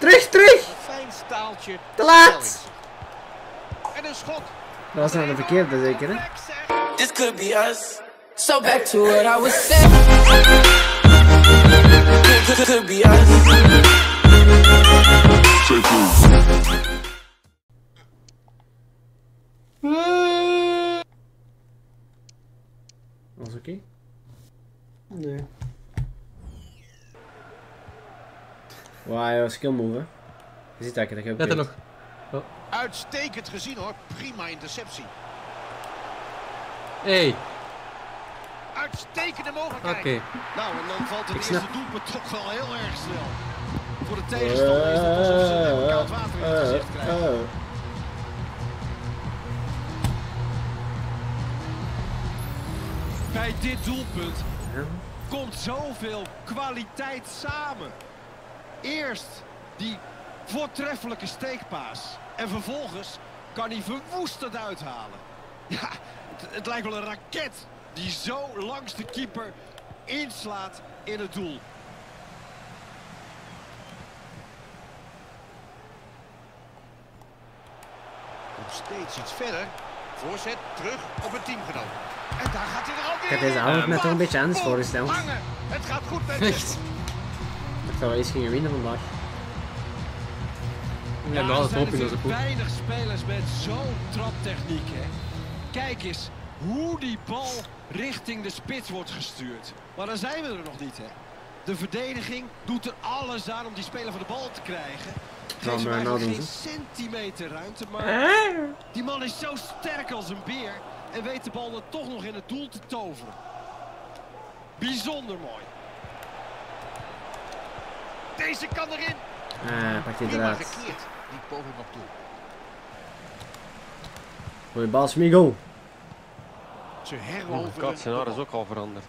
Terug, terug! Fijn staaltje. Te laat! En een schot. Dat was nou de verkeerde zeker, hè? This could be us. So back to what I was saying. Could be us. Was oké? Nee. Wauw, skill move, hè? Je ziet dat ik heb. Let er nog. Oh. Uitstekend gezien hoor. Prima interceptie. Hey. Uitstekende mogelijkheid. Oké. Nou, en dan valt het Ik eerste snap. doelpunt toch wel heel erg snel. Voor de tegenstander is het alsof ze net koud water in het gezicht krijgen. Bij dit doelpunt komt zoveel kwaliteit samen. Eerst die voortreffelijke steekpaas. En vervolgens kan hij verwoestend uithalen. Ja, het lijkt wel een raket die zo langs de keeper inslaat in het doel. Komt steeds iets verder. Voorzet terug op het teamgenoot. En daar gaat hij er alweer. Ik heb deze avond net toch een beetje anders voorgesteld. Hangen. Het gaat goed met Echt? Ik zou wel eens gingen winnen vandaag. Ja, nou, dat er hoop ik zijn dat ze goed. weinig spelers met zo'n traptechniek, hè. Kijk eens hoe die bal richting de spits wordt gestuurd. Maar dan zijn we er nog niet, hè. De verdediging doet er alles aan om die speler van de bal te krijgen. Geeft hem eigenlijk geen centimeter ruimte, maar die man is zo sterk als een beer en weet de bal dan toch nog in het doel te toveren. Bijzonder mooi. Deze kan erin. Pakt hij Prima eruit. gekeerd. Die poging op doel. Goeie bal, Smigo. Ze Oh heroveren. god, scenario is ook al veranderd.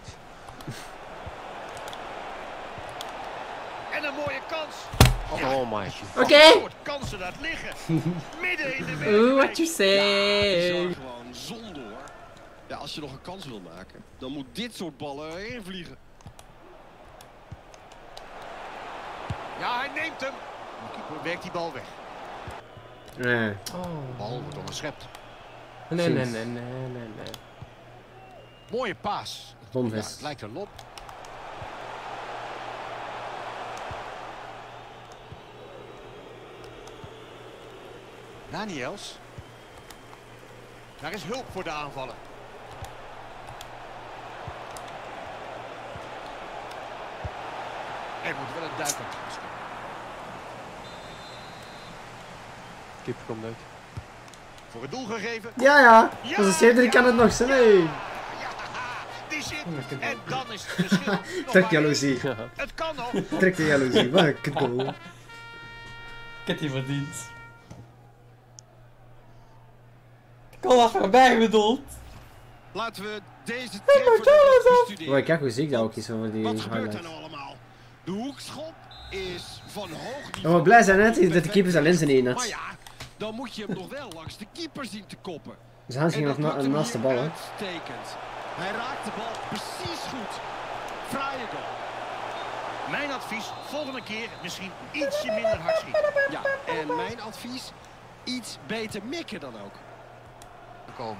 En een mooie kans. Oh my. Oké. Soort kansen dat liggen. Midden in de Ooh, wereld. what you say? Bizar gewoon, zonde hoor. Ja, als je nog een kans wil maken, dan moet dit soort ballen erin vliegen. Ja, hij neemt hem. De keeper werkt die bal weg. De bal wordt onderschept. Nee. Mooie paas. Ja, Bomvest. het lijkt een lop. Daniels. Daar is hulp voor de aanvallen. Er moet wel een duik aan gestaan. Keeper komt uit. Voor het doel gegeven. Ja. Dat is Cedric kan het nog zijn. Hey. Ja, die zit. En dan is het verschil. nog Trek maar jaloezie. één. Het kan nog. Trek de jaloezie. Wat een cadeau. Ik heb die verdiend. Ik had dat voorbij bedoeld. Laten we deze treffer bestuderen. Wow, kijk hoe ziek dat ook is over die Wat gebeurt er highlights. nou allemaal? De hoekschop is van hoog We niveau. blij zijn net dat de keeper zijn lenzen niet in Maar had. ja, dan moet je hem nog wel langs de keeper zien te koppen. Zijn hand ging En nog dat lukt hem naast de hier bal, hè. uitstekend. Hij raakt de bal precies goed. Fraaie goal. Mijn advies, volgende keer misschien ietsje minder hard schieten. Ja, en mijn advies, iets beter mikken dan ook. Komen.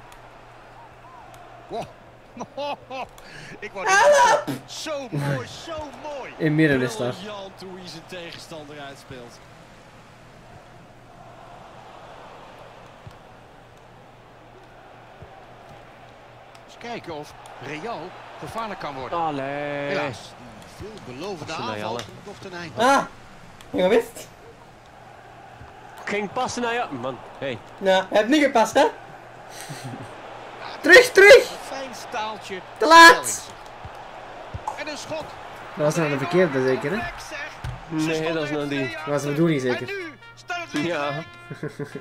Wow. Ik word zo mooi, zo mooi. In midden is daar. Briljant hoe hij zijn tegenstander uitspeelt. Eens kijken of Real gevaarlijk kan worden. Allee. Helaas, die veelbelovende Passen naar aanval Jalle. komt nog ten einde. Je gewist? Ging passen naar je. Man, hey. Ja, hij heeft niet gepast, hè? Terug! Een fijn staaltje. Te laat! En een schot. Dat was nou de verkeerde zeker, hè? Lek, zeg. Ze Nee, stonden dat is nou in die. 2 Dat was de achter. bedoeling zeker. En nu staat het weer Ja. gelijk.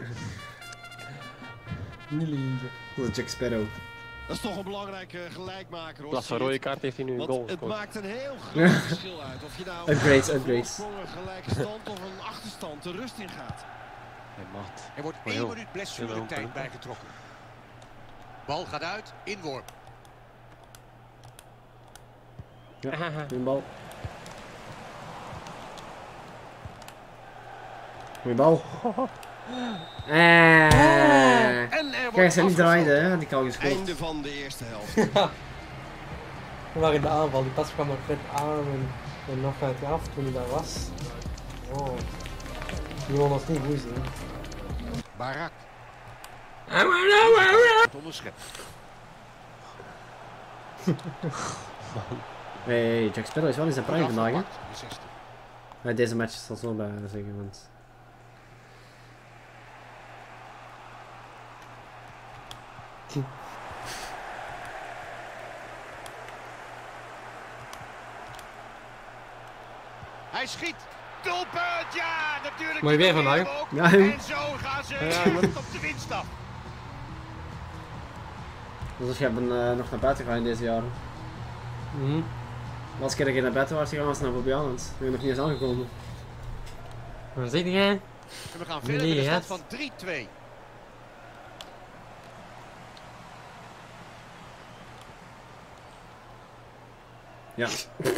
Niet liegen. Dat is Jack Sparrow. Dat is toch een belangrijke gelijkmaker hoor. In plaats van rode kaart heeft hij nu een Want goal het gescoord. maakt een heel groot verschil uit of je nou Upgrades, een upgrades. voorsprong, een gelijke stand of een achterstand de rust in gaat. Hey, Maat. Er wordt Maar 1 joh, minuut blessuretijd heel bijgetrokken. Bal gaat uit, inworp. Een bal. Goeie bal. En er Kijk, wordt ze niet draaiden, afgefloten. hè? Die kan gescoord. Einde van de eerste helft. We waren in de aanval, die pas kwam nog net aan en nog uit af toen hij daar was. Oh. Die won ons niet goed zien. Barak. Het onderschept. Hey, Jack Sparrow is wel in zijn prime vandaag, hè? De 60. Ja, deze match zal zo bij zeggen, want... Hij schiet. Doelpunt, ja, natuurlijk. Mooi weer Die vandaag. proberen we ook. Ja. En zo gaan ze op de winst af. Dus je hebt nog naar buiten gegaan in deze jaren. Mhm. De laatste keer dat je naar buiten was gegaan was naar Bobby Allen. Ik ben nog niet eens aangekomen. Wat zeg jij? En we gaan verder met de stand van 3-2. Ja.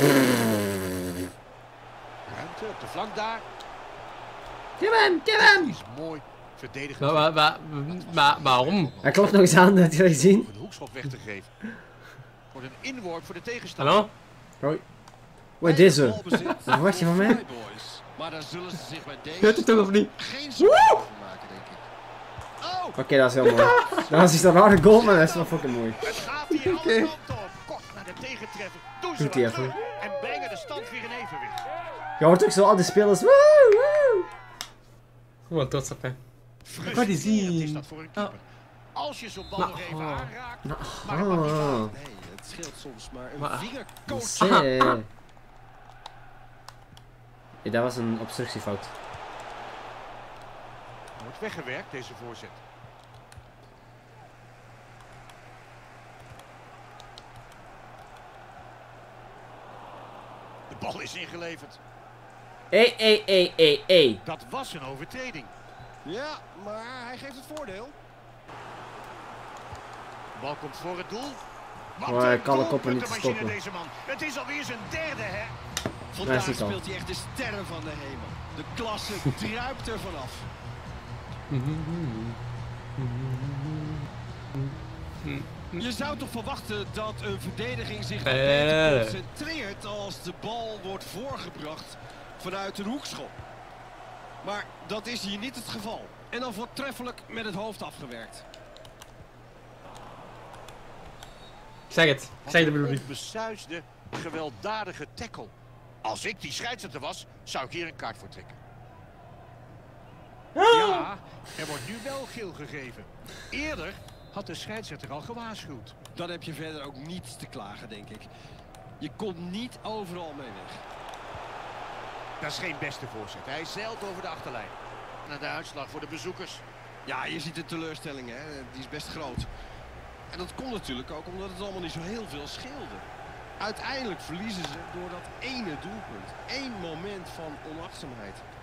Ruimte op de flank daar. Give hem! Is mooi verdedigend. Waarom? Hij klopt nog eens aan, heb je dat gezien? Om een hoekschop weg te geven. Wordt een inworp voor de tegenstander. Hallo? Hoi. Wat is deze? Balbezit Wat verwacht je van mij? voor de Boys. Maar daar zullen ze zich bij deze Weet het toch of niet? geen zorgen over maken, denk ik. Oh, Oké, dat is heel mooi. Dat is een rare goal, maar dat is wel fucking mooi. Het gaat hier alle kanten op. Kort naar de tegentreffer. Doen ze Doet hij wat even. terug en brengen de stand weer in evenwicht. Je hoort ook zo al die spelers. Woe, woe. Wat trots op hè. Frustrerend is zien. dat voor een keeper. Als je zo'n bal nog even aanraakt, Nou, maar het mag niet ah. aan. nee, het scheelt soms maar een Maar- vingerkoot. Zee. Ja, dat was een obstructiefout. Wordt weggewerkt, deze voorzet. De bal is ingeleverd. Hey. Dat was een overtreding. Ja, maar hij geeft het voordeel. De bal komt voor het doel. Wat Oh, hij een kan de koppen niet doelpuntenmachine, stoppen. deze man. Het is alweer zijn derde, hè? Vandaag is het al. speelt hij echt de sterren van de hemel. De klasse druipt er vanaf. Je zou toch verwachten dat een verdediging zich wat beter concentreert als de bal wordt voorgebracht vanuit een hoekschop. Maar dat is hier niet het geval. En dan voortreffelijk met het hoofd afgewerkt. Zeg het. Zeg de bedoeling. Een besuisde, gewelddadige tackle. Als ik die scheidsrechter was, zou ik hier een kaart voor trekken. Ja, er wordt nu wel geel gegeven. Eerder had de scheidsrechter al gewaarschuwd. Dan heb je verder ook niets te klagen, denk ik. Je komt niet overal mee weg. Dat is geen beste voorzet. Hij zeilt over de achterlijn. Naar de uitslag voor de bezoekers. Ja, je ziet de teleurstelling, hè. Die is best groot. En dat komt natuurlijk ook omdat het allemaal niet zo heel veel scheelde. Uiteindelijk verliezen ze door dat ene doelpunt. 1 moment van onachtzaamheid.